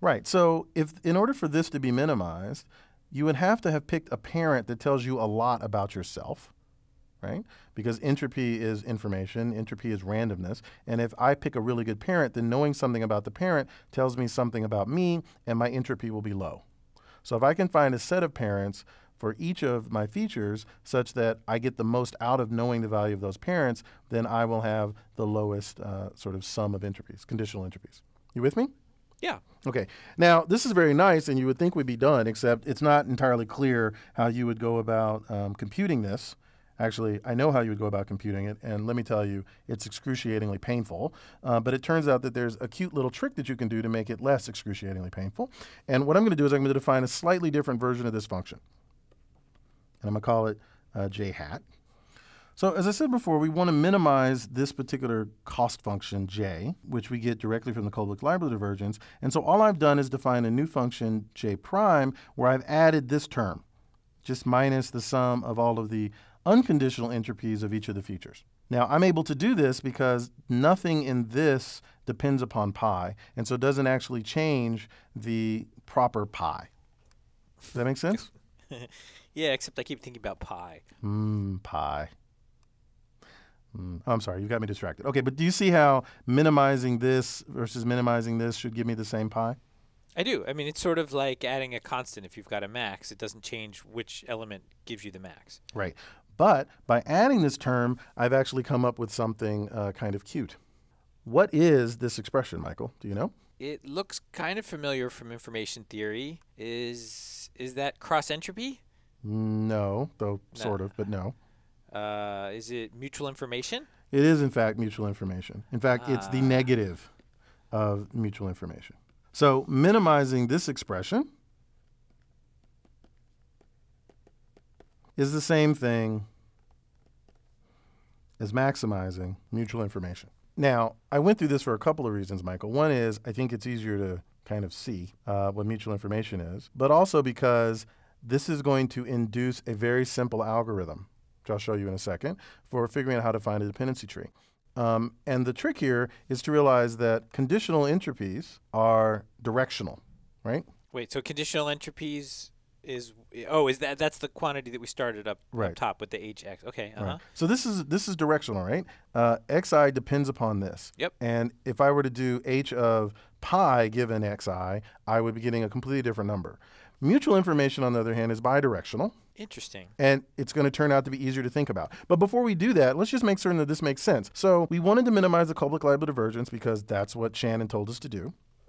Right. So in order for this to be minimized, you would have to have picked a parent that tells you a lot about yourself, right? Because entropy is information, entropy is randomness. And if I pick a really good parent, then knowing something about the parent tells me something about me, and my entropy will be low. So if I can find a set of parents for each of my features such that I get the most out of knowing the value of those parents, then I will have the lowest sort of sum of entropies, conditional entropies. You with me? Yeah. Okay. Now, this is very nice, and you would think we'd be done, except it's not entirely clear how you would go about computing this. Actually, I know how you would go about computing it, and let me tell you, it's excruciatingly painful. But it turns out that there's a cute little trick that you can do to make it less excruciatingly painful. And what I'm going to do is I'm going to define a slightly different version of this function. And I'm going to call it j hat. So as I said before, we want to minimize this particular cost function, j, which we get directly from the Kolbe-Leibler divergence. And so all I've done is define a new function, j prime, where I've added this term, just minus the sum of all of the unconditional entropies of each of the features. Now, I'm able to do this because nothing in this depends upon pi, and so it doesn't actually change the proper pi. Does that make sense? Yeah, except I keep thinking about pi. Pi. I'm sorry, you got me distracted. Okay, but do you see how minimizing this versus minimizing this should give me the same pi? I do. I mean, it's sort of like adding a constant. If you've got a max, it doesn't change which element gives you the max. Right. But by adding this term, I've actually come up with something kind of cute. What is this expression, Michael? Do you know? It looks kind of familiar from information theory. Is that cross entropy? No, though sort of, but no. Is it mutual information? It is, in fact, mutual information. In fact, it's the negative of mutual information. So minimizing this expression is the same thing as maximizing mutual information. Now, I went through this for a couple of reasons, Michael. One is I think it's easier to kind of see what mutual information is, but also because this is going to induce a very simple algorithm, which I'll show you in a second, for figuring out how to find a dependency tree. And the trick here is to realize that conditional entropies are directional, right? Wait, so conditional entropies is that's the quantity that we started up top with the hx. Okay. Right. So this is directional, right? Xi depends upon this. Yep. And if I were to do h of pi given xi, I would be getting a completely different number. Mutual information, on the other hand, is bidirectional. Interesting. And it's going to turn out to be easier to think about. But before we do that, let's just make certain that this makes sense. So we wanted to minimize the Kolbe-Leibler divergence because that's what Shannon told us to do.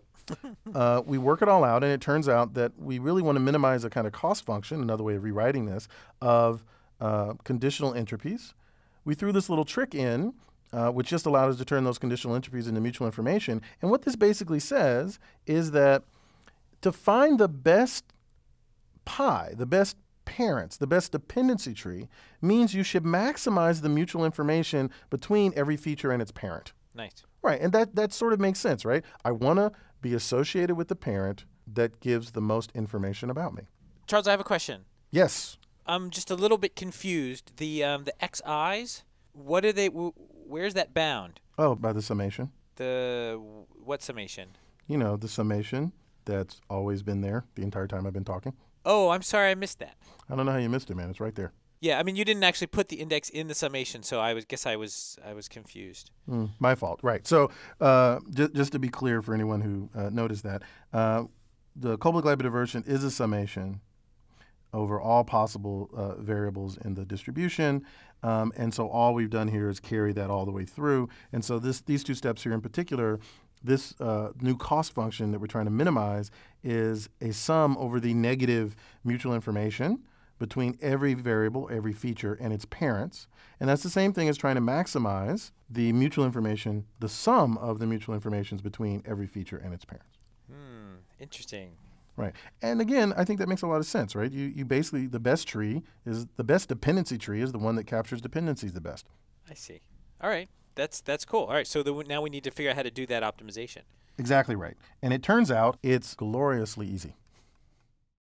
We work it all out, and it turns out that we really want to minimize a kind of cost function, another way of rewriting this, of conditional entropies. We threw this little trick in, which just allowed us to turn those conditional entropies into mutual information. And what this basically says is that to find the best pi, the best parents, the best dependency tree, means you should maximize the mutual information between every feature and its parent. Nice. Right, and that sort of makes sense, right? I want to be associated with the parent that gives the most information about me. Charles, I have a question. Yes. I'm just a little bit confused. The xi's, what are they? Where's that bound? Oh, by the summation. What summation? You know, the summation that's always been there the entire time I've been talking. Oh, I'm sorry, I missed that. I don't know how you missed it, man. It's right there. Yeah, I mean, you didn't actually put the index in the summation, so I guess I was confused. My fault. Right. So just to be clear for anyone who noticed that, the Kolbe-Leibler divergence is a summation over all possible variables in the distribution. And so all we've done here is carry that all the way through. And so these two steps here in particular, this new cost function that we're trying to minimize is a sum over the negative mutual information between every variable, every feature, and its parents. And that's the same thing as trying to maximize the mutual information, the sum of the mutual informations between every feature and its parents. Interesting. Right. And again, I think that makes a lot of sense, right? You basically, the best dependency tree is the one that captures dependencies the best. I see. All right. That's cool. All right. So now we need to figure out how to do that optimization. Exactly right. And it turns out it's gloriously easy.